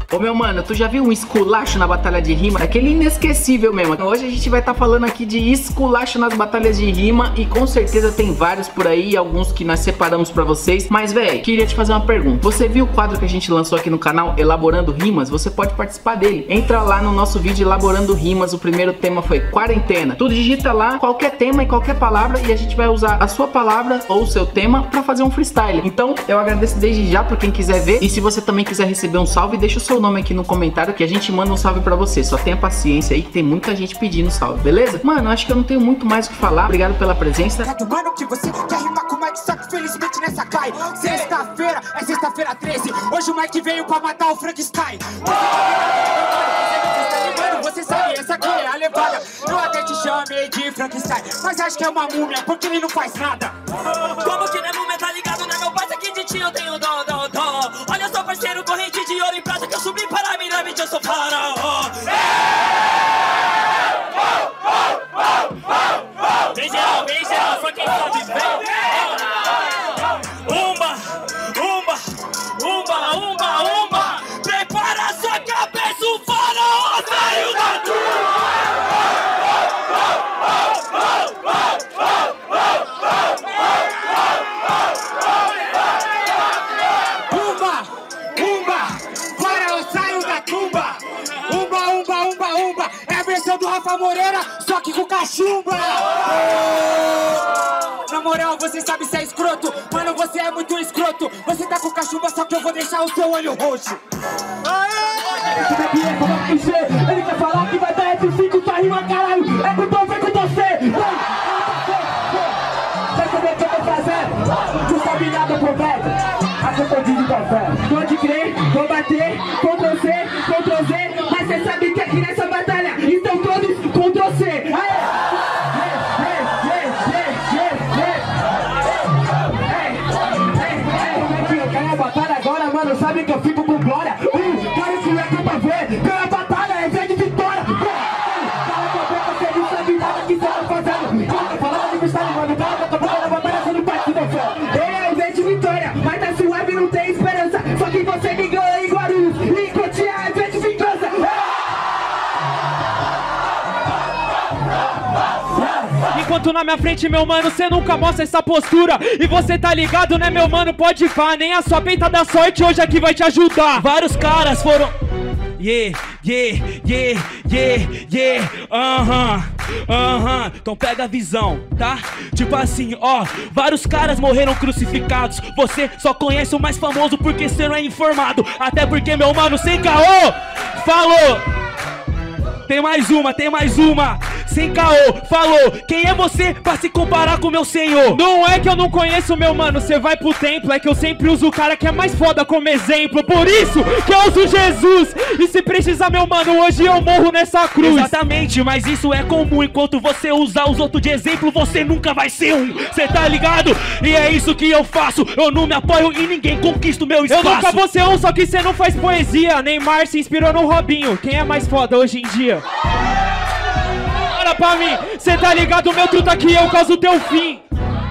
Ô meu mano, tu já viu um esculacho na batalha de rima? Aquele inesquecível mesmo. Hoje a gente vai estar falando aqui de esculacho nas batalhas de rima e com certeza tem vários por aí, alguns que nós separamos pra vocês. Mas véi, queria te fazer uma pergunta. Você viu o quadro que a gente lançou aqui no canal, Elaborando Rimas? Você pode participar dele. Entra lá no nosso vídeo Elaborando Rimas. O primeiro tema foi quarentena. Tu digita lá qualquer tema e qualquer palavra e a gente vai usar a sua palavra ou o seu tema pra fazer um freestyle. Então eu agradeço desde já por quem quiser ver. E se você também quiser receber um salve, deixa o seu nome aqui no comentário que a gente manda um salve pra você. Só tenha paciência aí que tem muita gente pedindo salve, beleza? Mano, acho que eu não tenho muito mais o que falar. Obrigado pela presença. Mano, que você quer rimar com o Mike, só que felizmente nessa cai. Sexta-feira, é sexta-feira 13. Hoje o Mike veio pra matar o Frankenstein. Você sabe, essa aqui é a levada. Eu até te chamei de Frankenstein, mas acho que é uma múmia, porque ele não faz nada. Como que não é múmia, tá ligado, né, meu parceiro? Aqui de ti eu tenho dó. Olha só, parceiro, corrente de ouro e prata, que eu subi para a pirâmide, eu sou faraó. Vem geral, só quem sabe, vem. Umba. Prepara sua cabeça, o faraó saiu da Umba, é a versão do Rafa Moreira, só que com cachumba. Na moral, você sabe se é escroto. Mano, você é muito escroto. Você tá com cachumba, só que eu vou deixar o seu olho roxo. Esse daqui é como clichê. Ele quer falar que vai dar F5 pra rima, caralho. É com você, com você. Vai saber o que eu tô fazendo. Tu sabe nada, pô, velho. A culpa de café. Pode crer, vou bater. Ctrl Z. Mas cê sabe que aqui nessa batalha estão todos Ctrl C. Eu ganho a batalha agora, mano. Sabe que eu fico com glória. Quero que é pra ver. Ganha a batalha é vez de vitória. Cala tua boca, você não sabe nada que cê tá fazendo. Falando de freestyle, mano. Cala tua boca, na batalha você não participa, fé. É vez de vitória, mas tá suave, não tem esperança. Só que você me ganha em Guarulhos. E Cotia é vez de vingança. Enquanto na minha frente, meu mano, cê nunca mostra essa postura. E você tá ligado, né, meu mano? Pode pá, nem a sua peita da sorte hoje aqui vai te ajudar. Vários caras foram... Então pega a visão, tá? Tipo assim, ó, vários caras morreram crucificados. Você só conhece o mais famoso porque cê não é informado. Até porque, meu mano, sem caô, falou. Tem mais uma. Sem caô, falou. Quem é você pra se comparar com meu senhor? Não é que eu não conheço, meu mano, cê vai pro templo. É que eu sempre uso o cara que é mais foda como exemplo. Por isso que eu uso Jesus. E se precisar, meu mano, hoje eu morro nessa cruz. Exatamente, mas isso é comum. Enquanto você usar os outros de exemplo, você nunca vai ser um. Cê tá ligado? E é isso que eu faço. Eu não me apoio e ninguém conquista o meu espaço. Eu nunca vou ser um, só que cê não faz poesia. Neymar se inspirou no Robinho. Quem é mais foda hoje em dia? Olha pra mim, cê tá ligado, meu truta, que eu causo o teu fim.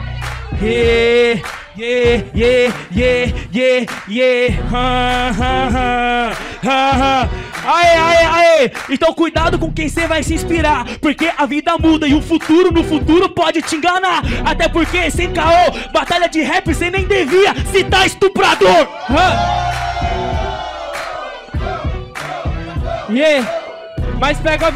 Aê. Então cuidado com quem cê vai se inspirar, porque a vida muda e o futuro no futuro pode te enganar. Até porque sem caô, batalha de rap cê nem devia citar estuprador. Mas pega a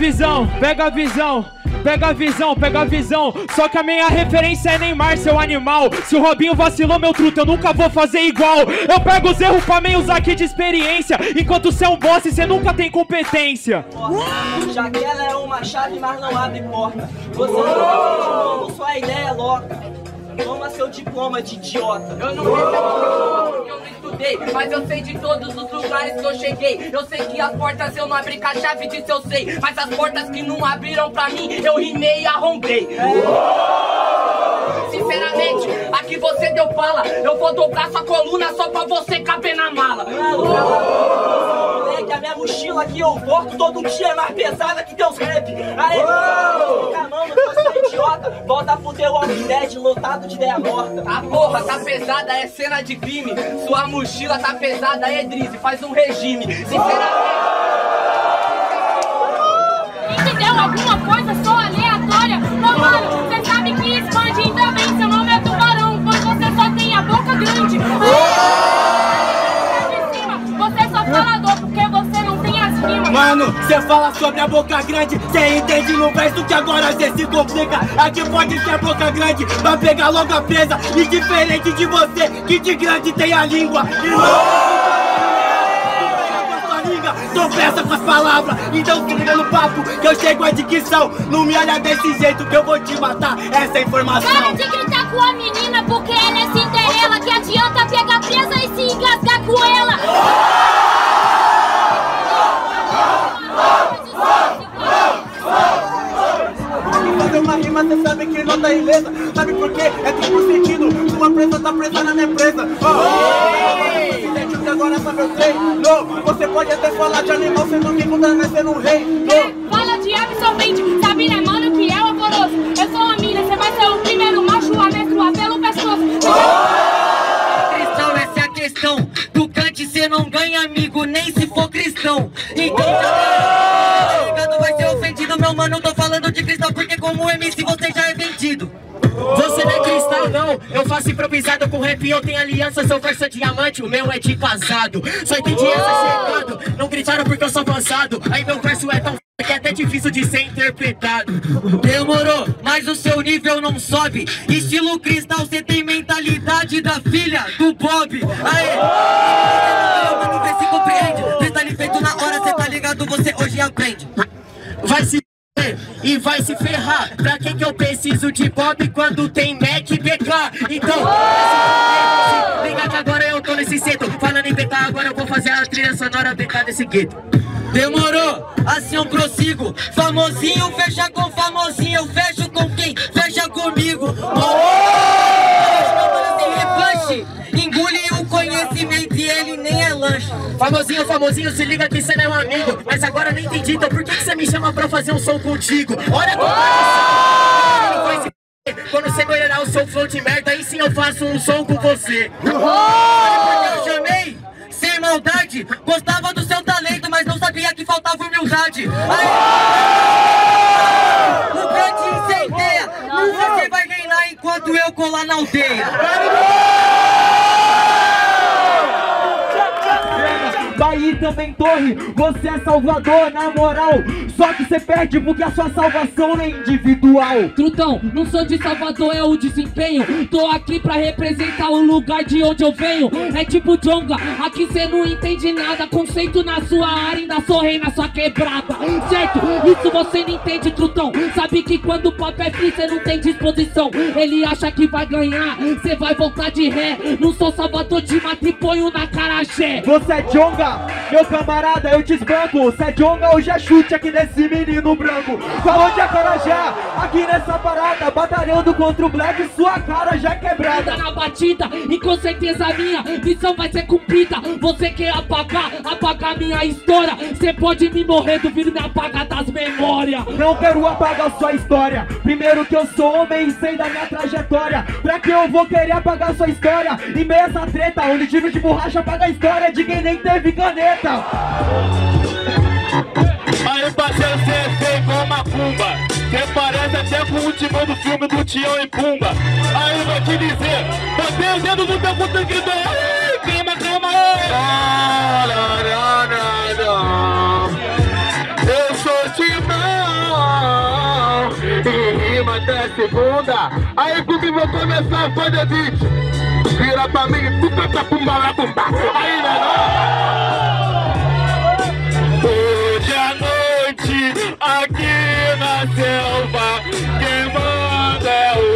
visão. Só que a minha referência é Neymar, seu animal. Se o Robinho vacilou, meu truta, eu nunca vou fazer igual. Eu pego os erros pra mim usar aqui de experiência. Enquanto cê é um boss e cê nunca tem competência. Já que ela é uma chave, mas não abre porta. Você não sua ideia é louca. Toma seu diploma de idiota. Eu não recebi porque eu não estudei, mas eu sei de todos os lugares que eu cheguei. Eu sei que as portas eu não abri com a chave disso eu sei, mas as portas que não abriram pra mim, eu rimei e arrombei. Sinceramente, aqui você deu fala. Eu vou dobrar sua coluna só pra você caber na mala. Moleque, a minha mochila aqui eu volto todo dia é mais pesada que teus rap. Aê, fica a mão, você é idiota. Volta pro teu Walking Dead lotado de ideia morta. A porra tá pesada, é cena de crime. Sua mochila tá pesada, é Drizzy, faz um regime. Sinceramente, coisa, sou aleatória. Ô mano, cê sabe que expande, ainda bem, seu nome é tubarão, pois você só tem a boca grande. Você é só falador, porque você não tem as rimas. Mano, cê fala sobre a boca grande, cê entende no verso que agora cê se complica. Aqui pode ser a boca grande, vai pegar logo a presa. E diferente de você, que de grande tem a língua. Tropeça com as palavras, então se liga no papo que eu chego a dicção. Não me olha desse jeito que eu vou te matar, essa é a informação. Para de gritar com a menina porque ela é Cinderela. Que adianta pegar presa e se engasgar com ela. Fazer uma rima, cê sabe que não tá ilesa. Sabe por quê? É tipo sentido, uma presa tá presa na minha presa. Agora só meu treino. Você pode até falar de animal, sendo que conta nascendo um rei. Fala de absorvente, sabe né mano que é horroroso. Eu sou a mina, você vai ser o primeiro macho a menstruar pelo pescoço. Cristão, essa é a questão. Do cante cê não ganha amigo, nem se for cristão. Então já vai ser ofendido, meu mano. Tô falando de cristão porque como MC você já é vendido. Você não é cristal não, eu faço improvisado com rap, eu tenho aliança, seu verso é diamante, o meu é de casado. Só entendi essa chegada, não gritaram porque eu sou avançado. Aí meu verso é tão que é até difícil de ser interpretado. Demorou, mas o seu nível não sobe. Estilo cristal, você tem mentalidade da filha do Bob. Aê, mano, vê se compreende. Detalhe feito na hora, cê tá ligado, você hoje aprende. Vai se e vai se ferrar. Pra que eu preciso de Bob quando tem Mac e BK? Então, liga que agora eu tô nesse centro. Falando em BK, agora eu vou fazer a trilha sonora BK desse gueto. Demorou, assim eu prossigo. Famosinho fecha com famosinho, eu fecho com quem? Fecha comigo. Engole o conhecimento e ele nem é lanche. Famosinho, famosinho, se liga que cê não é um amigo. Mas agora eu não entendi, então por que você me chama pra fazer um som contigo? Olha como quando você melhorar o seu flow de merda, aí sim eu faço um som com você. Olha porque eu chamei, sem maldade. Gostava do seu talento, mas não sabia que faltava humildade. O grande incendeia, nunca você vai reinar enquanto eu colar na aldeia. Bahia também torre, você é Salvador, na moral. Só que você perde porque a sua salvação é individual. Trutão, não sou de Salvador, é o desempenho. Tô aqui pra representar o lugar de onde eu venho. É tipo Jonga, aqui cê não entende nada. Conceito na sua área, ainda sou rei na sua quebrada. Certo? Isso você não entende, Trutão. Sabe que quando o pop é free, cê não tem disposição. Ele acha que vai ganhar, cê vai voltar de ré. Não sou Salvador de mata e ponho na caraxé. Você é Jonga, meu camarada, eu te espanco. Cê é Jonga, hoje é chute aqui nesse menino branco. Falou de acarajé, aqui nessa parada, batalhando contra o Black, sua cara já é quebrada. Na batida, e com certeza a minha missão vai ser cumprida. Você quer apagar minha história. Cê pode me morrer, duvido me apagar das memórias. Não quero apagar sua história. Primeiro que eu sou homem e sei da minha trajetória. Pra que eu vou querer apagar sua história? Em meio a essa treta, onde tiro de borracha apaga a história de quem nem teve caneta. Aí parceiro, cê é feio igual uma pumba. Cê parece até com o último do filme do Tião e Pumba. Aí vou te dizer, botei o dedo no teu puto e gritou: calma, calma aí. Eu sou Timão e rima até segunda. Aí comigo vou começar a fazer beat. Vira pra mim, puta pra pumba lá, pumba. Aí, hoje à noite, aqui na selva, quem manda é o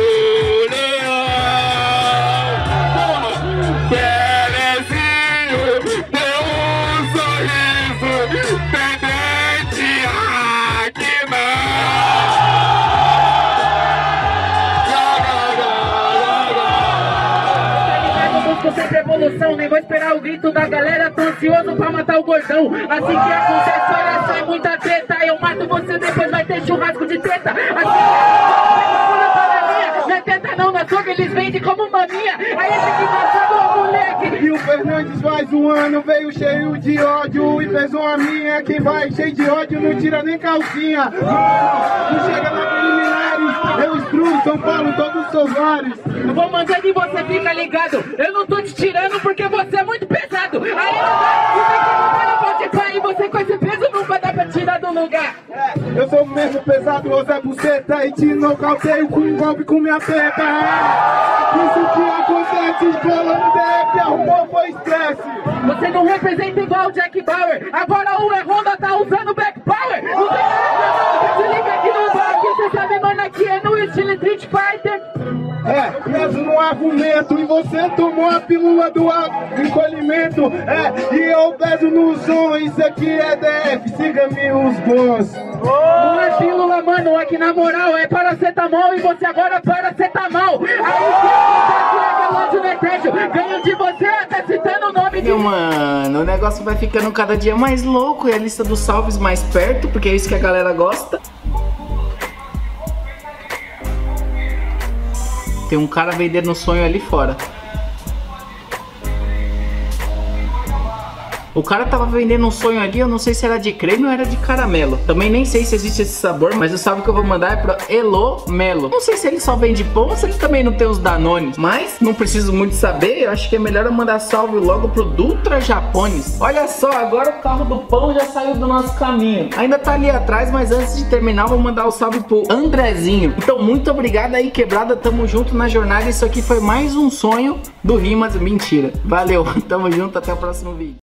leão. Belezinho, deu um sorriso, tem dente aqui não. Sempre evolução, nem vou esperar o grito da galera. Tô ansioso pra matar o gordão. Assim que acontece, olha só, é muita treta. Eu mato você, depois vai ter churrasco de treta. Assim não é teta não, na sogra eles vendem como maminha. Aí esse que passou o moleque. E o Hernandes vai zoando, veio cheio de ódio e fez uma minha. Quem vai cheio de ódio não tira nem calcinha. Não chega na preliminares, eu instruo São Paulo todos os seus lares. Eu vou mandando e você fica ligado. Eu não tô te tirando porque você é muito pesado. Aí não pode cair, você com esse peso não vai dar pra tirar do lugar. Eu sou mesmo pesado, José Buceta, e te nocauteio com um golpe com minha teta. Isso que acontece, escola no DF, arrumou foi estresse. Você não representa igual o Jack Bauer. Agora o Honda tá usando Back Power. Não tem nada, se liga aqui no bar, que você sabe, mano, aqui é no estilo Street Fighter. Preso no argumento, e você tomou a pílula do encolhimento. E eu peso no som, isso aqui é DF, siga-me os bons. Não é pílula, mano, aqui na moral é paracetamol e você agora paracetamol. Aí você é relógio no ganho de você até citando o nome de... Meu mano, o negócio vai ficando cada dia mais louco e a lista dos salves mais perto, porque é isso que a galera gosta. Tem um cara vendendo um sonho ali fora. O cara tava vendendo um sonho ali, eu não sei se era de creme ou era de caramelo. Também nem sei se existe esse sabor, mas o salve que eu vou mandar é pro Elo Melo. Não sei se ele só vende pão ou se ele também não tem os Danones, mas não preciso muito saber, eu acho que é melhor eu mandar salve logo pro Dutra Japones. Olha só, agora o carro do pão já saiu do nosso caminho. Ainda tá ali atrás, mas antes de terminar, vou mandar o salve pro Andrezinho. Então, muito obrigado aí, quebrada, tamo junto na jornada. Isso aqui foi mais um sonho do Rimas. Mentira. Valeu, tamo junto, até o próximo vídeo.